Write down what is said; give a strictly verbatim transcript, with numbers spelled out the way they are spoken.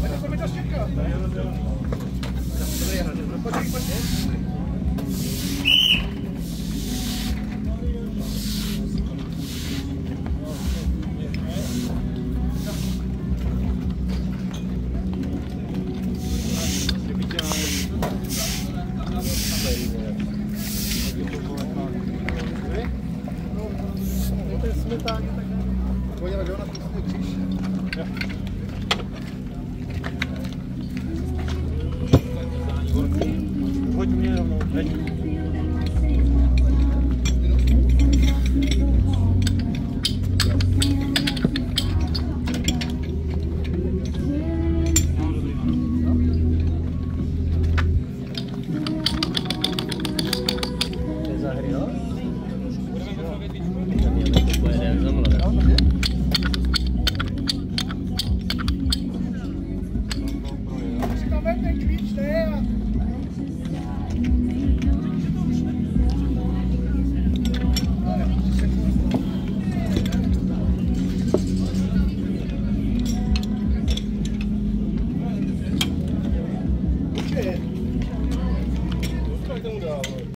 to mi to štěpka. Počkej, počkej. Smetání, tak pojďme, že ona prostě kříž. Hoď mě rovnou,